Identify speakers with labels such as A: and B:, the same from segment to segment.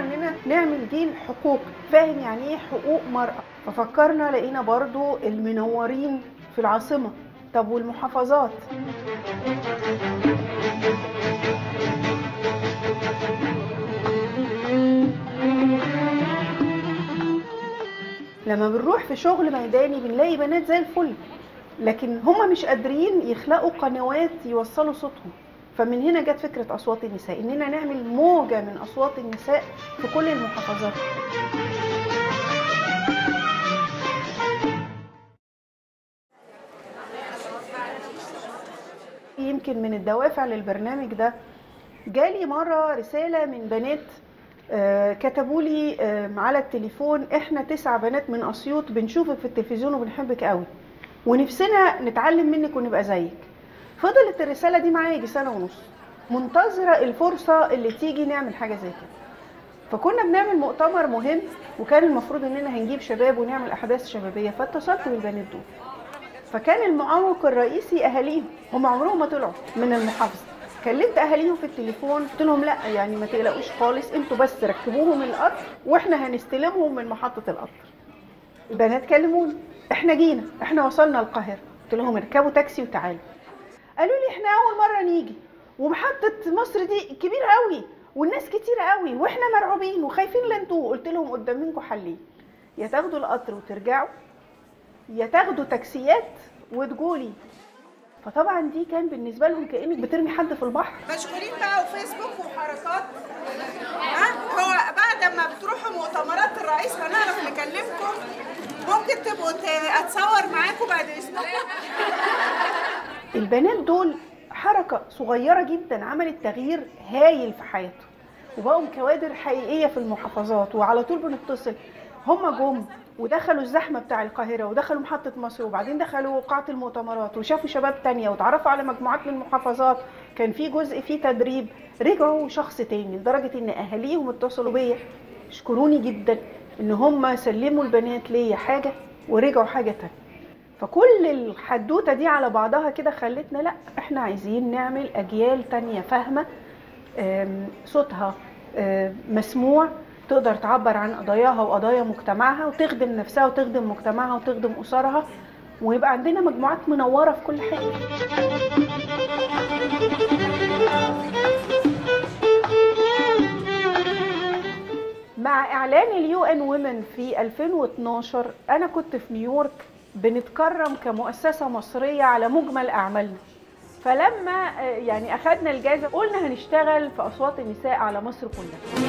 A: اننا نعمل جيل حقوق فاهم يعني ايه حقوق مرأة. ففكرنا لقينا برضو المنورين في العاصمة، طب والمحافظات؟ لما بنروح في شغل ميداني بنلاقي بنات زي الفل، لكن هم مش قادرين يخلقوا قنوات يوصلوا صوتهم. فمن هنا جت فكرة أصوات النساء، إننا نعمل موجة من أصوات النساء في كل المحافظات. يمكن من الدوافع للبرنامج ده جالي مرة رسالة من بنات كتبوا لي على التليفون: احنا 9 بنات من أسيوط بنشوفك في التلفزيون وبنحبك قوي ونفسنا نتعلم منك ونبقى زيك. فضلت الرسالة دي معايا يجي 1.5 سنة منتظرة الفرصة اللي تيجي نعمل حاجة زي كده. فكنا بنعمل مؤتمر مهم وكان المفروض اننا هنجيب شباب ونعمل احداث شبابية، فاتصلت بالبنات دول. فكان المعوق الرئيسي اهاليهم، هم عمرهم ما طلعوا من المحافظة. كلمت اهاليهم في التليفون قلت لهم لا يعني ما تقلقوش خالص، انتوا بس ركبوهم القطر واحنا هنستلمهم من محطة القطر. البنات كلموني: احنا جينا، احنا وصلنا القاهرة. قلت لهم اركبوا تاكسي وتعالوا. قالوا لي احنا اول مرة نيجي ومحطة مصر دي كبيرة قوي والناس كتير قوي واحنا مرعوبين وخايفين لانتوا. قلت لهم قدام منكم حلين: يا تاخدوا القطر وترجعوا، يا تاخدوا تاكسيات وتجولي. فطبعا دي كان بالنسبه لهم كانك بترمي حد في البحر.
B: مشغولين بقى وفيسبوك وحركات. هو بعد ما بتروحوا مؤتمرات الرئيس هنعرف نكلمكم، ممكن تبقوا اتصور معاكم بعد اسبوع.
A: البنات دول حركه صغيره جدا عملت تغيير هايل في حياتهم وبقوا كوادر حقيقيه في المحافظات، وعلى طول بنتصل. هم جم ودخلوا الزحمه بتاع القاهره ودخلوا محطه مصر وبعدين دخلوا قاعه المؤتمرات وشافوا شباب تانية وتعرفوا على مجموعات من المحافظات. كان في جزء فيه تدريب، رجعوا شخص تاني لدرجه ان اهاليهم اتصلوا بيا يشكروني جدا ان هم سلموا البنات ليا حاجه ورجعوا حاجه تانية. فكل الحدوته دي على بعضها كده خلتنا لا احنا عايزين نعمل اجيال تانية فاهمه، صوتها مسموع، تقدر تعبر عن قضاياها وقضايا مجتمعها وتخدم نفسها وتخدم مجتمعها وتخدم أسرها، ويبقى عندنا مجموعات منورة في كل حاجة. مع إعلان الUN Women في 2012 أنا كنت في نيويورك بنتكرم كمؤسسة مصرية على مجمل أعمالنا. فلما يعني أخدنا الجائزة قلنا هنشتغل في أصوات النساء على مصر كلها.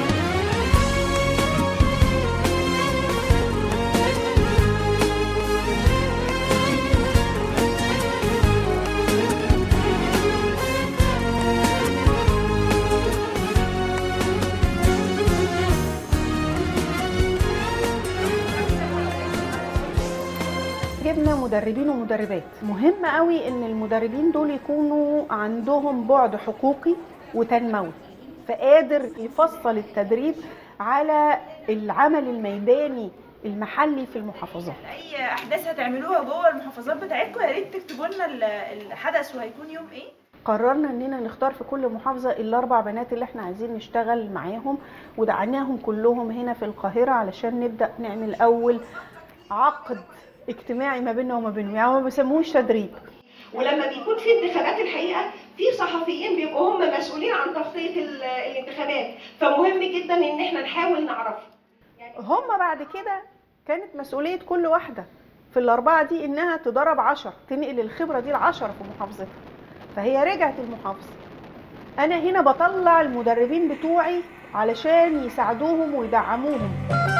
A: جبنا مدربين ومدربات. مهم قوي ان المدربين دول يكونوا عندهم بعد حقوقي وتنموي، فقادر يفصل التدريب على العمل الميداني المحلي في المحافظات.
C: اي احداث هتعملوها جوه المحافظات بتاعتكم يا ريت تكتبوا لنا الحدث وهيكون يوم ايه.
A: قررنا اننا نختار في كل محافظه ال4 بنات اللي احنا عايزين نشتغل معاهم ودعيناهم كلهم هنا في القاهره علشان نبدا نعمل اول عقد اجتماعي ما بيننا وما بينهم، يعني ما بيسموهوش تدريب.
D: ولما بيكون في انتخابات الحقيقه في صحفيين بيبقوا هم مسؤولين عن تغطيه الانتخابات، فمهم جدا ان احنا نحاول نعرفهم.
A: هم بعد كده كانت مسؤوليه كل واحده في ال4 دي انها تدرب 10، تنقل الخبره دي ل10 في محافظتها. فهي رجعت المحافظه. انا هنا بطلع المدربين بتوعي علشان يساعدوهم ويدعموهم.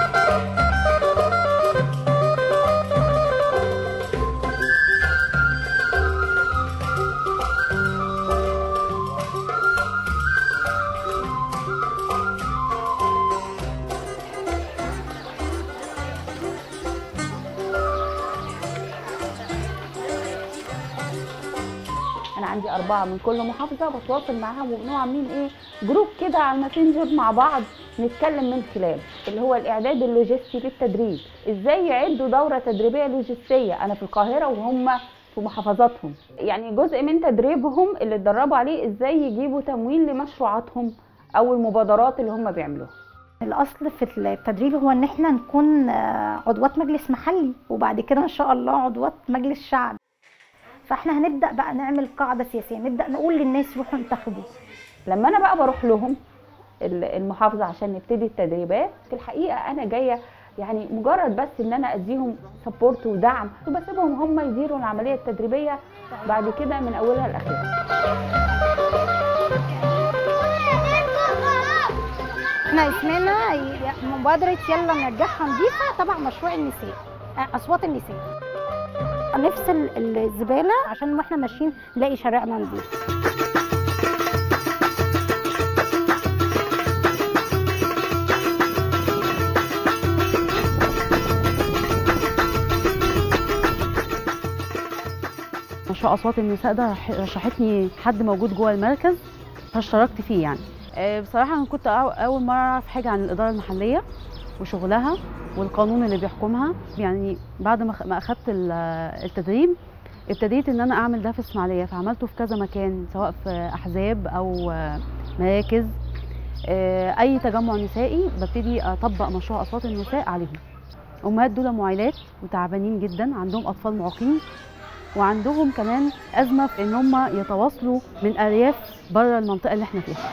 E: انا عندي 4 من كل محافظه بتواصل معاهم وبنبقى عاملين ايه جروب كده على الماسنجر مع بعض نتكلم من خلاله اللي هو الاعداد اللوجستي للتدريب، ازاي يعدوا دوره تدريبيه لوجستيه انا في القاهره وهم في محافظاتهم. يعني جزء من تدريبهم اللي اتدربوا عليه ازاي يجيبوا تمويل لمشروعاتهم او المبادرات اللي هم بيعملوها.
F: الاصل في التدريب هو ان احنا نكون عضوات مجلس محلي، وبعد كده ان شاء الله عضوات مجلس شعب. فاحنا هنبدا بقى نعمل قاعده سياسيه، نبدا نقول للناس روحوا انتخبوا.
E: لما انا بقى بروح لهم المحافظه عشان نبتدي التدريبات، في الحقيقه انا جايه يعني مجرد بس ان انا اديهم سبورت ودعم، وبسيبهم هم يديروا العمليه التدريبيه بعد كده من اولها لاخرها.
F: احنا اسمنا مبادره يلا نرجعها نظيفه تبع مشروع النساء، اصوات النساء. نفصل الزباله عشان واحنا ماشيين نلاقي شارعنا نظيف.
G: مشروع اصوات النساء ده رشحتني حد موجود جوه المركز فاشتركت فيه. يعني بصراحه انا كنت اول مره اعرف حاجه عن الاداره المحليه وشغلها والقانون اللي بيحكمها. يعني بعد ما اخدت التدريب ابتديت ان انا اعمل ده في اسماعيليه، فعملته في كذا مكان سواء في احزاب او مراكز. اي تجمع نسائي ببتدي اطبق مشروع اصوات النساء عليهم. امهات دول معيلات وتعبانين جدا، عندهم اطفال معاقين، وعندهم كمان ازمه في ان هم يتواصلوا من ارياف بره المنطقه اللي احنا فيها.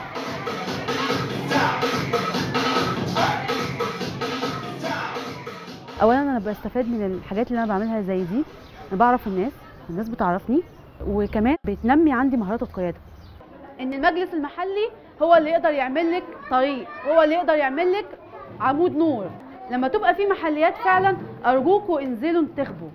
G: اولا انا بستفاد من الحاجات اللي انا بعملها زي دي، انا بعرف الناس بتعرفني، وكمان بتنمي عندي مهارات القياده.
H: ان المجلس المحلي هو اللي يقدر يعمل لك طريق، هو اللي يقدر يعمل لك عمود نور. لما تبقى في محليات فعلا ارجوكوا انزلوا انتخبوا.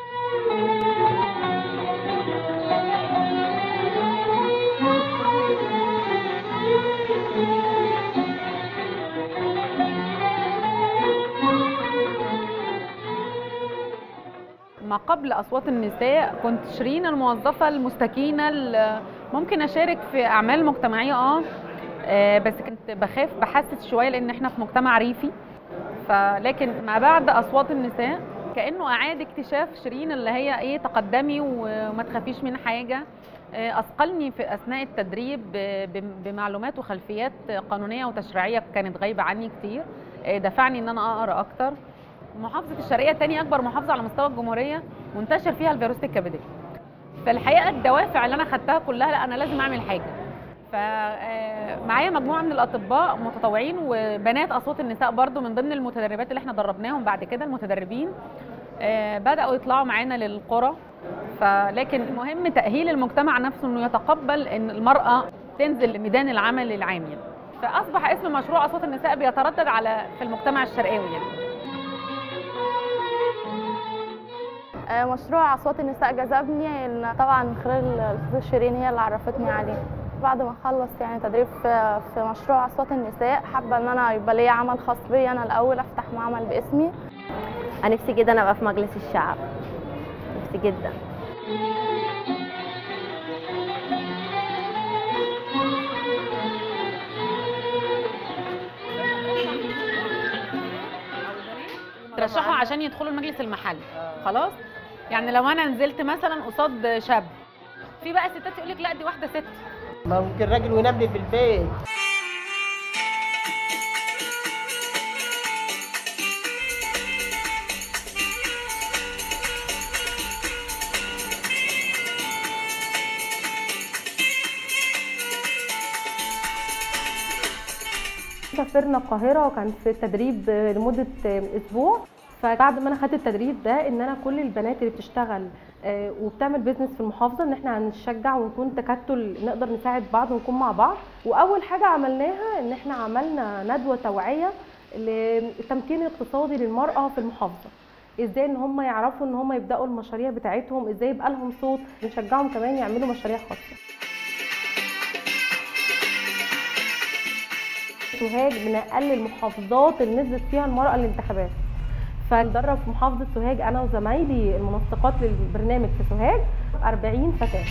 I: ما قبل أصوات النساء كنت شيرين الموظفة المستكينة اللي ممكن أشارك في أعمال مجتمعية بس كنت بحسس شوية لأن احنا في مجتمع ريفي. لكن ما بعد أصوات النساء كأنه أعاد اكتشاف شيرين اللي هي إيه، تقدمي وما تخافيش من حاجة. أثقلني في أثناء التدريب بمعلومات وخلفيات قانونية وتشريعية كانت غايبة عني كتير، دفعني إن أنا أقرأ أكتر. محافظة الشرقية تاني أكبر محافظة على مستوى الجمهورية منتشر فيها الفيروس الكبدية. فالحقيقة الدوافع اللي أنا خدتها كلها لا أنا لازم أعمل حاجة. فمعايا مجموعة من الأطباء متطوعين وبنات أصوات النساء برضو من ضمن المتدربات اللي احنا دربناهم. بعد كده المتدربين بدأوا يطلعوا معانا للقرى. فلكن مهم تأهيل المجتمع نفسه إنه يتقبل إن المرأة تنزل لميدان العمل العام يعني. فأصبح اسم مشروع أصوات النساء بيتردد في المجتمع الشرقاوي يعني.
J: مشروع أصوات النساء جذبني إن طبعا من خلال الأستاذة شيرين هي اللي عرفتني عليه. بعد ما أخلص يعني تدريب في مشروع أصوات النساء حابة إن أنا يبقى ليا عمل خاص بي أنا الأول، أفتح معمل باسمي.
K: أنا نفسي جدا أبقى في مجلس الشعب، نفسي جدا.
I: ترشحوا عشان يدخلوا المجلس المحلي. خلاص يعني لو انا نزلت مثلا قصاد شاب، في بقى ستات يقول لك لا دي واحده ست،
L: ما ممكن راجل وينام لي في البيت.
M: سافرنا القاهره وكان في التدريب لمده اسبوع. فبعد ما انا خدت التدريب ده ان انا كل البنات اللي بتشتغل وبتعمل بيزنس في المحافظه ان احنا هنشجع ونكون تكتل، نقدر نساعد بعض ونكون مع بعض. واول حاجه عملناها ان احنا عملنا ندوه توعيه للتمكين الاقتصادي للمراه في المحافظه، ازاي ان هم يعرفوا ان هم يبداوا المشاريع بتاعتهم، ازاي يبقى لهم صوت، بنشجعهم كمان يعملوا مشاريع خاصه. سوهاج من اقل المحافظات اللي نزلت فيها المراه الانتخابات. فندرب في محافظه سوهاج انا وزمايلي المنسقات للبرنامج في سوهاج 40 فتاه.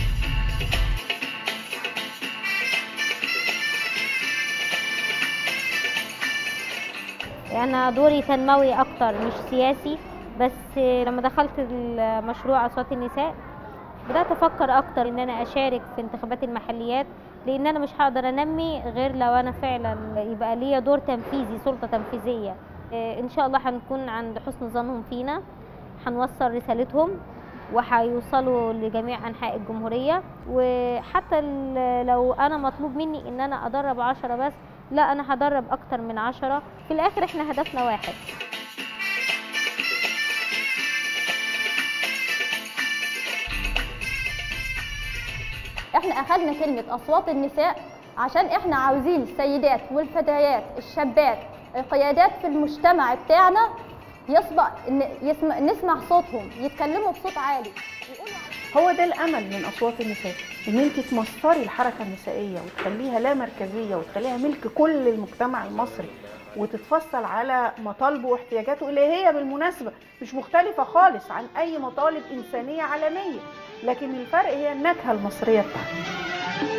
N: انا دوري تنموي اكتر مش سياسي، بس لما دخلت مشروع اصوات النساء بدات افكر اكتر ان انا اشارك في انتخابات المحليات، لان انا مش هقدر انمي غير لو انا فعلا يبقى ليا دور تنفيذي، سلطه تنفيذيه. ان شاء الله هنكون عند حسن ظنهم فينا، هنوصل رسالتهم وهيوصلوا لجميع انحاء الجمهوريه. وحتى لو انا مطلوب مني ان انا ادرب 10 بس، لا انا هدرب اكتر من 10. في الاخر احنا هدفنا واحد.
O: احنا اخذنا كلمة اصوات النساء عشان احنا عاوزين السيدات والفتيات الشابات القيادات في المجتمع بتاعنا نسمع صوتهم، يتكلموا بصوت عالي.
A: هو ده الامل من اصوات النساء، ان انت تمصري الحركه النسائيه وتخليها لا مركزيه وتخليها ملك كل المجتمع المصري، وتتفصل على مطالبه واحتياجاته اللي هي بالمناسبه مش مختلفه خالص عن اي مطالب انسانيه عالميه، لكن الفرق هي النكهه المصريه بتاعتنا.